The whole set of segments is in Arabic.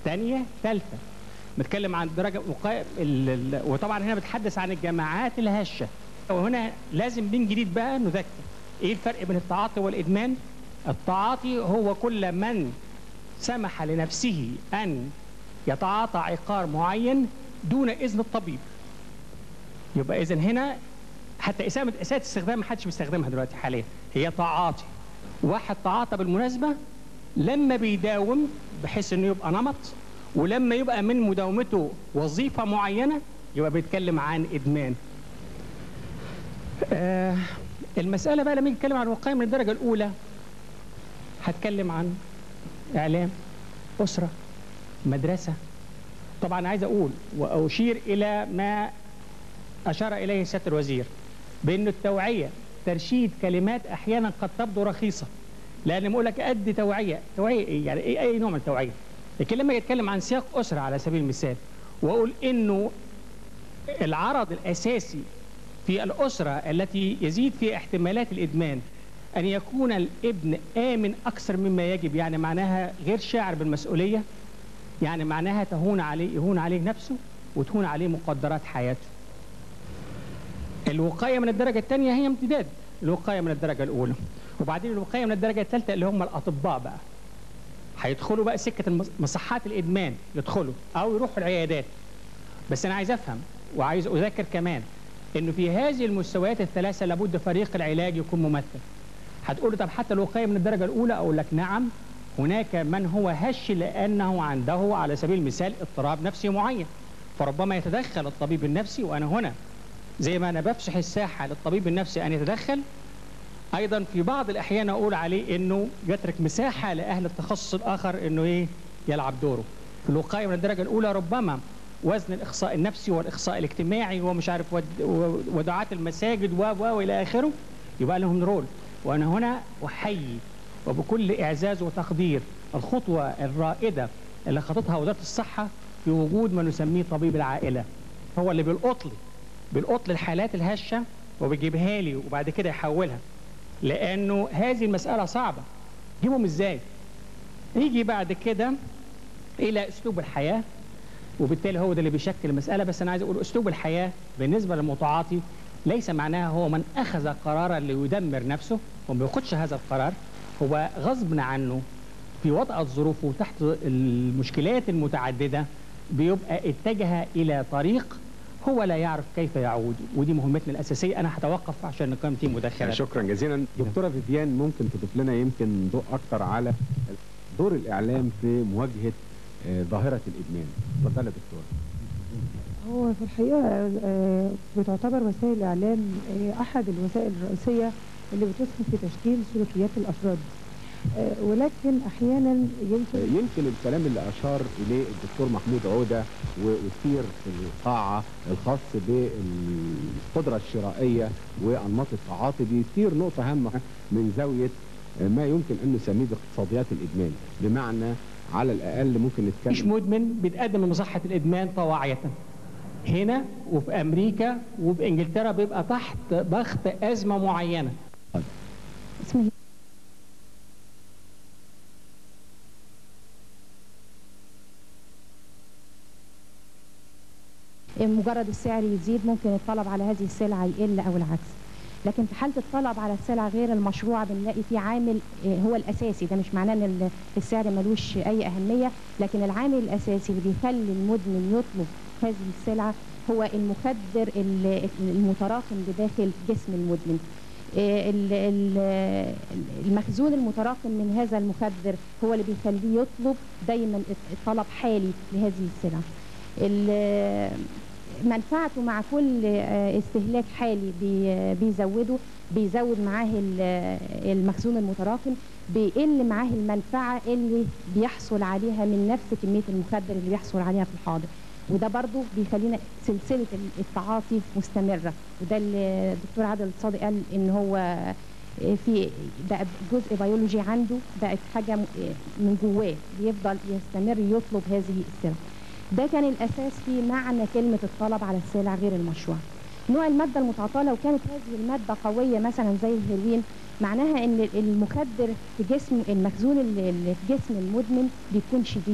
ثانيه، ثالثه. بنتكلم عن درجه وطبعا هنا بتحدث عن الجماعات الهشه. وهنا لازم من جديد بقى نذكر ايه الفرق بين التعاطي والادمان. التعاطي هو كل من سمح لنفسه ان يتعاطى عقار معين دون اذن الطبيب. يبقى اذا هنا حتى اساءة استخدام ما حدش بيستخدمها دلوقتي حاليا، هي تعاطي. واحد تعاطى بالمناسبه لما بيداوم بحيث انه يبقى نمط، ولما يبقى من مداومته وظيفه معينه يبقى بيتكلم عن ادمان. المساله بقى لما نيجي نتكلم عن الوقايه من الدرجه الاولى هتكلم عن اعلام، اسره، مدرسه. طبعا عايز اقول واشير الى ما اشار اليه سياده الوزير بان التوعيه ترشيد كلمات احيانا قد تبدو رخيصه، لان بقول لك قد توعيه ايه يعني اي نوع من التوعيه. لكن لما يتكلم عن سياق اسره على سبيل المثال واقول انه العرض الاساسي في الاسره التي يزيد في احتمالات الادمان ان يكون الابن امن اكثر مما يجب، يعني معناها غير شاعر بالمسؤوليه، يعني معناها يهون عليه نفسه وتهون عليه مقدرات حياته. الوقايه من الدرجه الثانيه هي امتداد الوقايه من الدرجه الاولى، وبعدين الوقايه من الدرجه الثالثه اللي هم الاطباء بقى هيدخلوا بقى سكه مصحات الادمان، يدخلوا او يروحوا العيادات. بس انا عايز افهم وعايز اذكر كمان انه في هذه المستويات الثلاثه لابد فريق العلاج يكون ممثل. هتقولوا طب حتى الوقايه من الدرجه الاولى، اقول لك نعم، هناك من هو هش لانه عنده على سبيل المثال اضطراب نفسي معين، فربما يتدخل الطبيب النفسي. وانا هنا زي ما انا بفسح الساحه للطبيب النفسي ان يتدخل، ايضا في بعض الاحيان اقول عليه انه يترك مساحه لاهل التخصص الاخر انه يلعب دوره. في الوقايه من الدرجه الاولى ربما وزن الاخصاء النفسي والاخصاء الاجتماعي ومش عارف ودعاة المساجد والى اخره يبقى لهم رول. وانا هنا احيي وبكل اعزاز وتقدير الخطوه الرائده اللي خطتها وزاره الصحه في وجود ما نسميه طبيب العائله، هو اللي بيلقط لي الحالات الهشه وبيجيبها لي وبعد كده يحولها، لانه هذه المساله صعبه. جيبهم ازاي؟ يجي بعد كده الى اسلوب الحياه، وبالتالي هو ده اللي بيشكل المساله. بس انا عايز اقول اسلوب الحياه بالنسبه للمتعاطي ليس معناها هو من اخذ قرارا ليدمر نفسه وما بياخدش هذا القرار، هو غصب عنه في وطأة ظروفه تحت المشكلات المتعدده بيبقى اتجه الى طريق هو لا يعرف كيف يعود، ودي مهمتنا الاساسيه. انا هتوقف عشان نقيم فيه مداخلات. شكرا جزيلا. دكتوره فيفيان، ممكن تضيف لنا يمكن ضوء اكتر على دور الاعلام في مواجهه ظاهره الادمان؟ اتفضلي يا دكتوره. هو في الحقيقه بتعتبر وسائل الاعلام احد الوسائل الرئيسيه اللي بتسهم في تشكيل سلوكيات الافراد، ولكن احيانا يمكن الكلام اللي اشار اليه الدكتور محمود عوده واثير في القاعه الخاص بالقدره الشرائيه وانماط التعاطي بيثير نقطه هامه من زاويه ما يمكن ان نسميه باقتصاديات الادمان، بمعنى على الاقل ممكن نتكلم مش مدمن بيتقدم لمصحه الادمان طواعيه. هنا وفي امريكا وفي انجلترا بيبقى تحت ضغط ازمه معينه. اسمه مجرد السعر يزيد ممكن الطلب على هذه السلعه يقل او العكس. لكن في حاله الطلب على السلع غير المشروعه بنلاقي في عامل هو الاساسي، ده مش معناه ان السعر ملوش اي اهميه، لكن العامل الاساسي اللي بيخلي المدمن يطلب هذه السلعه هو المخدر المتراكم بداخل جسم المدمن. المخزون المتراكم من هذا المخدر هو اللي بيخليه يطلب دايما طلب حالي لهذه السلعه. منفعته مع كل استهلاك حالي بيزود معاه المخزون المتراكم، بيقل معاه المنفعه اللي بيحصل عليها من نفس كميه المخدر اللي بيحصل عليها في الحاضر، وده برضو بيخلينا سلسله التعاطي مستمره. وده اللي الدكتور عادل الصادق قال ان هو في بقى جزء بيولوجي عنده، بقت حاجه من جواه بيفضل يستمر يطلب هذه السلع. ده كان الاساس في معنى كلمه الطلب على السلع غير المشروعه. نوع الماده المتعاطاه لو كانت هذه الماده قويه مثلا زي الهيروين، معناها ان المخدر في جسم المخزون اللي في جسم المدمن بيكون شديد،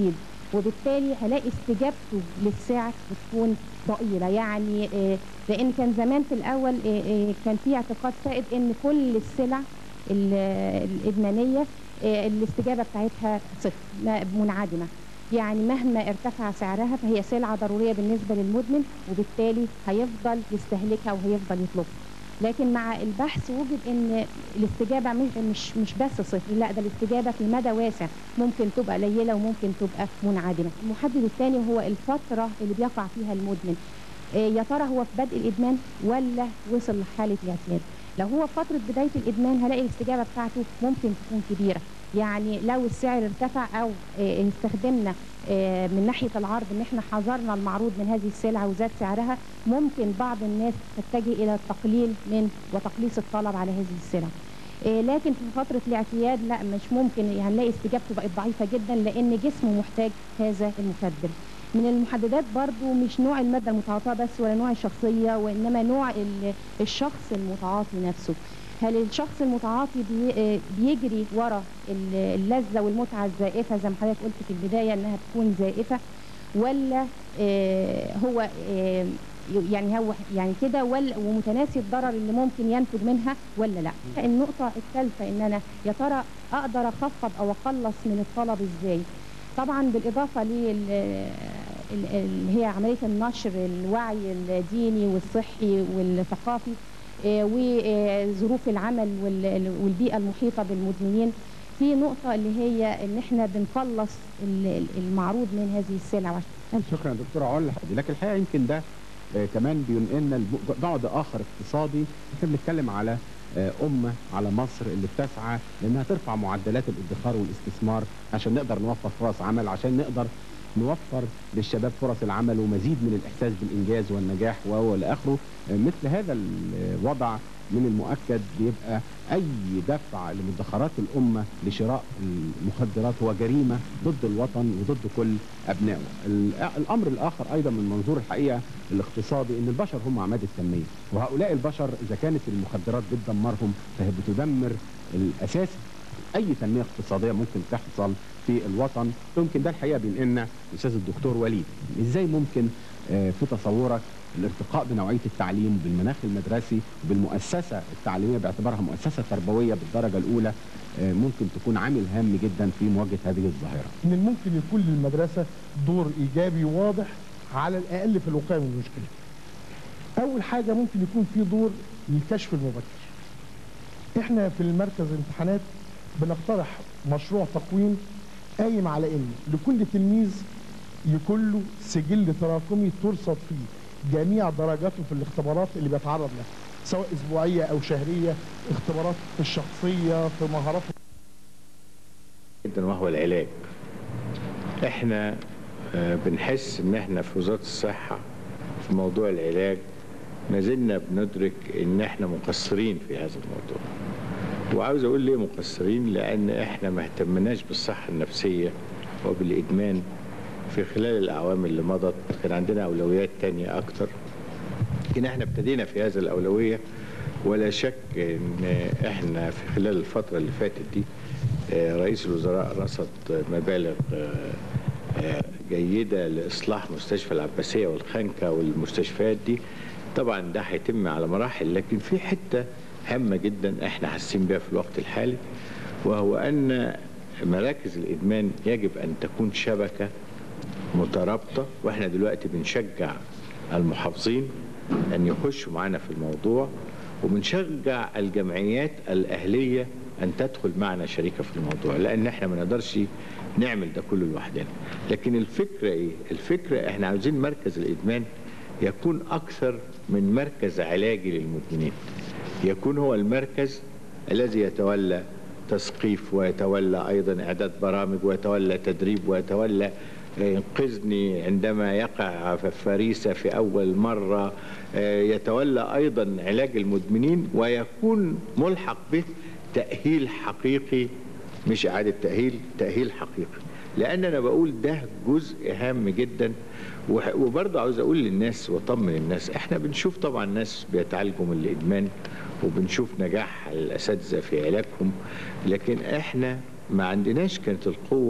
وبالتالي هلاقي استجابته للسعر بتكون ضئيله. يعني لان كان زمان في الاول كان في اعتقاد سائد ان كل السلع الادمانيه الاستجابه بتاعتها صفر، منعدمه. يعني مهما ارتفع سعرها فهي سلعه ضروريه بالنسبه للمدمن، وبالتالي هيفضل يستهلكها وهيفضل يطلبها. لكن مع البحث وجد ان الاستجابه مش بس صفر، لا ده الاستجابه في مدى واسع، ممكن تبقى قليله وممكن تبقى منعدمه. المحدد الثاني هو الفتره اللي بيقع فيها المدمن. يا ترى هو في بدء الادمان ولا وصل لحاله الاعتياد؟ لو هو في فتره بدايه الادمان هلاقي الاستجابه بتاعته ممكن تكون كبيره. يعني لو السعر ارتفع او استخدمنا من ناحيه العرض ان احنا حظرنا المعروض من هذه السلعه وزاد سعرها، ممكن بعض الناس تتجه الى التقليل من وتقليص الطلب على هذه السلع. لكن في فتره الاعتياد لا، مش ممكن، هنلاقي استجابته بقت ضعيفه جدا لان جسمه محتاج هذا المخدر. من المحددات برضو مش نوع الماده المتعاطاه بس ولا نوع الشخصيه، وانما نوع الشخص المتعاطي نفسه. هل الشخص المتعاطي بيجري ورا اللذة والمتعة الزائفة زي ما حضرتك قلت في البداية انها تكون زائفة، ولا هو يعني كده ومتناسي الضرر اللي ممكن ينتج منها ولا لا؟ النقطة الثالثة ان انا يا ترى اقدر اخفض او اقلص من الطلب ازاي؟ طبعا بالاضافة اللي هي عملية النشر الوعي الديني والصحي والثقافي وظروف العمل والبيئة المحيطة بالمدمنين. في نقطة اللي هي ان احنا بنقلص المعروض من هذه السلع. شكرا دكتورة علا. لكن الحقيقة يمكن ده كمان بينقلنا بعد آخر اقتصادي. احنا بنتكلم على أمة، على مصر اللي بتسعى لأنها ترفع معدلات الادخار والاستثمار عشان نقدر نوفر فرص عمل، عشان نقدر نوفر للشباب فرص العمل ومزيد من الإحساس بالإنجاز والنجاح والى آخره. مثل هذا الوضع من المؤكد بيبقى أي دفع لمدخرات الأمة لشراء المخدرات هو جريمة ضد الوطن وضد كل أبنائه. الأمر الآخر أيضا من منظور الحقيقة الاقتصادي إن البشر هم عماد التنمية، وهؤلاء البشر إذا كانت المخدرات بتدمرهم فهي بتدمر الأساس أي تنمية اقتصادية ممكن تحصل في الوطن. يمكن ده الحقيقة بينقلنا الأستاذ الدكتور وليد، إزاي ممكن في تصورك الارتقاء بنوعية التعليم بالمناخ المدرسي وبالمؤسسة التعليمية باعتبارها مؤسسة تربوية بالدرجة الأولى ممكن تكون عامل هام جدا في مواجهة هذه الظاهرة؟ من الممكن يكون للمدرسة دور إيجابي واضح على الأقل في الوقاية من المشكلة. أول حاجة ممكن يكون في دور للكشف المبكر. إحنا في المركز الامتحانات بنقترح مشروع تقويم قايم على إن لكل تلميذ يكون له سجل تراكمي ترصد فيه جميع درجاته في الاختبارات اللي بيتعرض لها، سواء اسبوعيه او شهريه، اختبارات في الشخصيه، في مهارات جدا، وهو العلاج. احنا بنحس ان احنا في وزاره الصحه في موضوع العلاج ما زلنا بندرك ان احنا مقصرين في هذا الموضوع. وعاوز اقول ليه مقصرين؟ لان احنا ما اهتمناش بالصحه النفسيه وبالادمان في خلال الأعوام اللي مضت. كان عندنا أولويات تانية أكتر، لكن احنا ابتدينا في هذه الأولوية. ولا شك إن احنا في خلال الفترة اللي فاتت دي رئيس الوزراء رصد مبالغ جيدة لإصلاح مستشفى العباسية والخنكة والمستشفيات دي. طبعا ده هيتم على مراحل، لكن في حتة هامة جدا احنا حاسين بها في الوقت الحالي، وهو أن مراكز الإدمان يجب أن تكون شبكة مترابطة. واحنا دلوقتي بنشجع المحافظين ان يخشوا معنا في الموضوع، وبنشجع الجمعيات الاهليه ان تدخل معنا شريكه في الموضوع، لان احنا ما نقدرش نعمل ده كله لوحدنا. لكن الفكره ايه؟ الفكره احنا عاوزين مركز الادمان يكون اكثر من مركز علاجي للمدمنين، يكون هو المركز الذي يتولى تثقيف ويتولى ايضا اعداد برامج ويتولى تدريب ويتولى ينقذني عندما يقع فريسة في أول مرة، يتولى أيضا علاج المدمنين، ويكون ملحق به تأهيل حقيقي، مش إعادة تأهيل، تأهيل حقيقي. لأن أنا بقول ده جزء هام جدا. وبرضه عاوز أقول للناس وأطمن الناس، إحنا بنشوف طبعا ناس بيتعالجوا من الإدمان وبنشوف نجاح الأساتذة في علاجهم، لكن إحنا ما عندناش كانت القوة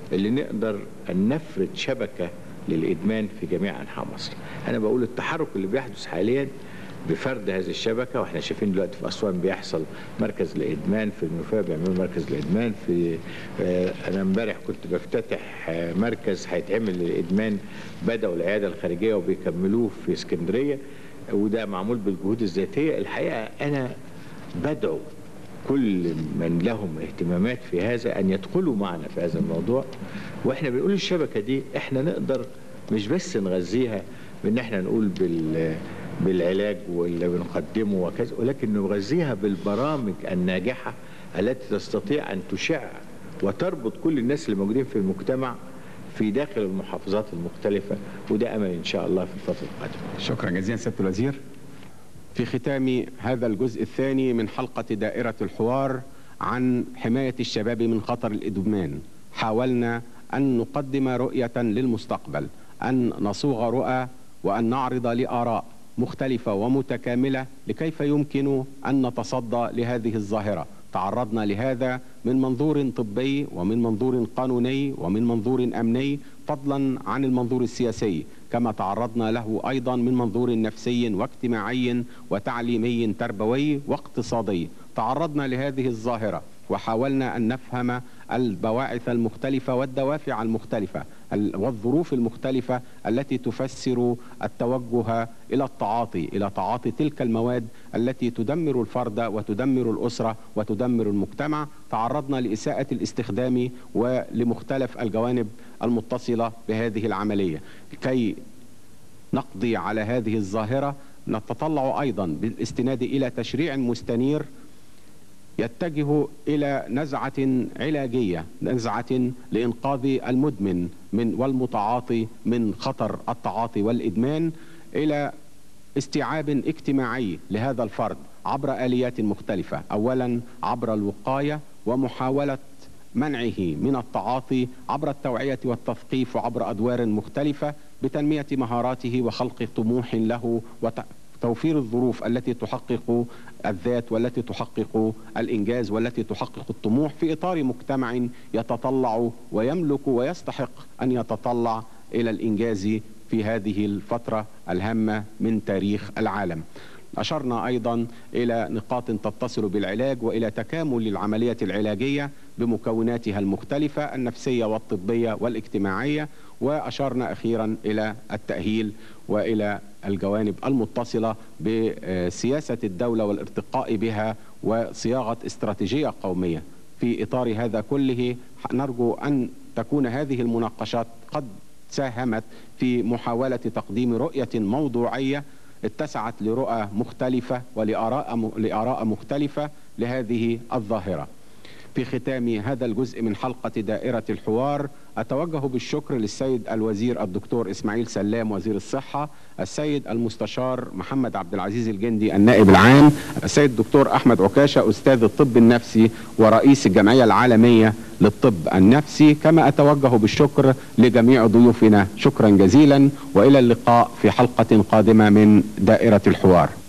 اللي نقدر أن نفرد شبكة للإدمان في جميع أنحاء مصر. أنا بقول التحرك اللي بيحدث حاليا بفرد هذه الشبكة، واحنا شايفين دلوقتي في أسوان بيحصل مركز لإدمان، في المنوفية بيعملوا مركز لإدمان، في أنا امبارح كنت بفتتح مركز هيتعمل للإدمان، بدأوا العيادة الخارجية وبيكملوه في اسكندرية، وده معمول بالجهود الذاتية. الحقيقة أنا بدعو كل من لهم اهتمامات في هذا أن يدخلوا معنا في هذا الموضوع. وإحنا بنقول الشبكة دي إحنا نقدر مش بس نغذيها بأن إحنا نقول بالعلاج واللي بنقدمه وكذا، ولكن نغذيها بالبرامج الناجحة التي تستطيع أن تشع وتربط كل الناس اللي موجودين في المجتمع في داخل المحافظات المختلفة، وده أمل إن شاء الله في الفترة القادمة. شكرا جزيلا سيادة الوزير. في ختام هذا الجزء الثاني من حلقة دائرة الحوار عن حماية الشباب من خطر الإدمان، حاولنا أن نقدم رؤية للمستقبل، أن نصوغ رؤى وأن نعرض لآراء مختلفة ومتكاملة لكيف يمكن أن نتصدى لهذه الظاهرة. تعرضنا لهذا من منظور طبي ومن منظور قانوني ومن منظور أمني، فضلا عن المنظور السياسي، كما تعرضنا له أيضا من منظور نفسي واجتماعي وتعليمي تربوي واقتصادي. تعرضنا لهذه الظاهرة وحاولنا أن نفهم البواعث المختلفة والدوافع المختلفة والظروف المختلفة التي تفسر التوجه إلى تعاطي تلك المواد التي تدمر الفرد وتدمر الأسرة وتدمر المجتمع. تعرضنا لإساءة الاستخدام ولمختلف الجوانب المتصلة بهذه العملية. كي نقضي على هذه الظاهرة نتطلع أيضا بالاستناد إلى تشريع مستنير يتجه إلى نزعة علاجية، نزعة لإنقاذ المدمن والمتعاطي من خطر التعاطي والإدمان، إلى استيعاب اجتماعي لهذا الفرد عبر آليات مختلفة. أولا عبر الوقاية ومحاولة منعه من التعاطي عبر التوعية والتثقيف وعبر أدوار مختلفة، بتنمية مهاراته وخلق طموح له وتوفير الظروف التي تحقق الذات والتي تحقق الإنجاز والتي تحقق الطموح في إطار مجتمع يتطلع ويملك ويستحق أن يتطلع إلى الإنجاز في هذه الفترة الهامة من تاريخ العالم. أشرنا أيضا إلى نقاط تتصل بالعلاج وإلى تكامل العملية العلاجية بمكوناتها المختلفة النفسية والطبية والاجتماعية، وأشرنا أخيرا إلى التأهيل وإلى الجوانب المتصلة بسياسة الدولة والارتقاء بها وصياغة استراتيجية قومية. في إطار هذا كله نرجو أن تكون هذه المناقشات قد ساهمت في محاولة تقديم رؤية موضوعية اتسعت لرؤى مختلفة ولآراء مختلفة لهذه الظاهرة. في ختام هذا الجزء من حلقة دائرة الحوار أتوجه بالشكر للسيد الوزير الدكتور إسماعيل سلام وزير الصحة، السيد المستشار محمد عبد العزيز الجندي النائب العام، السيد الدكتور أحمد عكاشة أستاذ الطب النفسي ورئيس الجمعية العالمية للطب النفسي، كما أتوجه بالشكر لجميع ضيوفنا. شكرا جزيلا وإلى اللقاء في حلقة قادمة من دائرة الحوار.